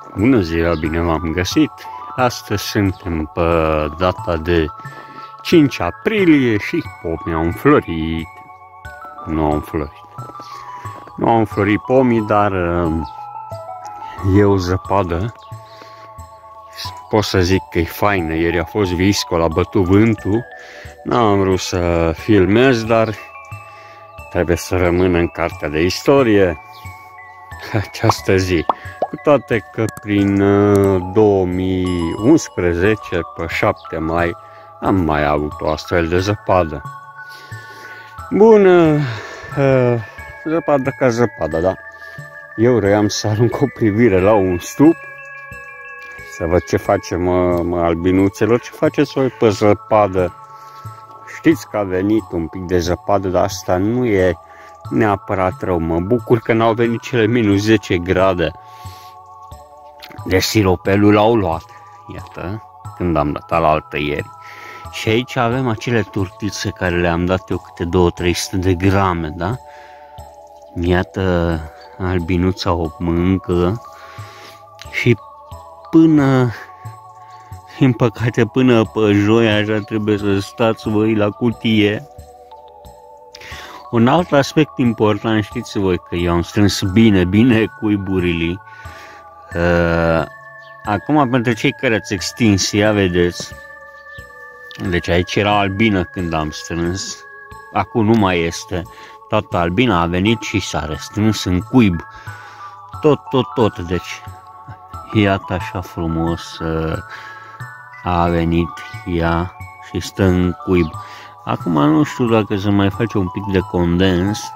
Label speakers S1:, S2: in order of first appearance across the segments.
S1: Bună ziua, bine v-am găsit! Astăzi suntem pe data de 5 aprilie și pomii au înflorit. Nu au înflorit. Nu au înflorit pomii, dar e o zăpadă. Pot să zic că e faină. Ieri a fost viscol, a bătut vântul. N-am vrut să filmez, dar trebuie să rămână în cartea de istorie această zi. Cu toate că prin 2011, pe 7 mai, am mai avut o astfel de zăpadă. Bună, zăpadă ca zăpadă, da? Eu vreau să arunc o privire la un stup, să văd ce facem, mă albinuțelor, ce faceți voi pe zăpadă. Știți că a venit un pic de zăpadă, dar asta nu e neapărat rău. Mă bucur că n-au venit cele minus 10 grade. De siropelul l-au luat, iată, când am dat alaltă ieri. Și aici avem acele turtițe care le-am dat eu câte 200-300 de grame, da? Iată, albinuța o mâncă și până, din păcate, până pe joi, așa trebuie să stați voi la cutie. Un alt aspect important, știți voi că eu am strâns bine cuiburile. Acum, pentru cei care ați extins, ia vedeți, deci aici era albină când am strâns, acum nu mai este, toată albina a venit și s-a restrâns în cuib, tot, deci iată așa frumos a venit ea și stă în cuib. Acum nu știu dacă se mai face un pic de condens,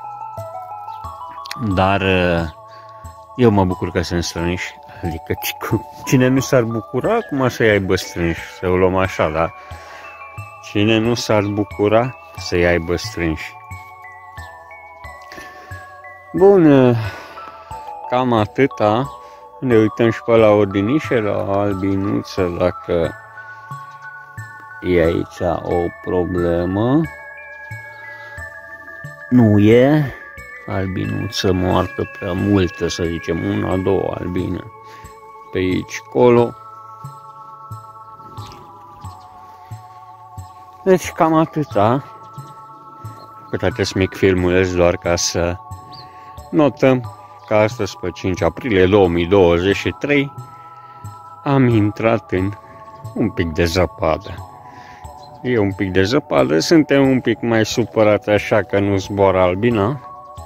S1: dar eu mă bucur că sunt strânși. Adică cine nu s-ar bucura, acum să-i aibă strânși, să o luăm așa, da? Cine nu s-ar bucura să-i aibă strânși. Bun, cam atâta. Ne uităm și pe la ordinișe, la albinuță, dacă e aici o problemă. Nu e. Albinuță moartă prea multă, să zicem, una, două albine pe aici, colo. Deci cam atâta. Cât acest mic filmuleț doar ca să notăm că astăzi, pe 5 aprilie 2023, am intrat în un pic de zăpadă. E un pic de zăpadă, suntem un pic mai supărați așa că nu zboară albina.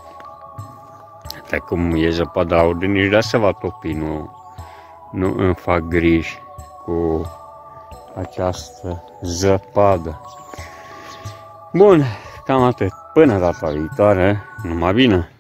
S1: De cum e zăpada la ordiniș, dar se va topi, nu îmi fac griji cu această zăpadă. Bun, cam atât. Până data viitoare, numai bine!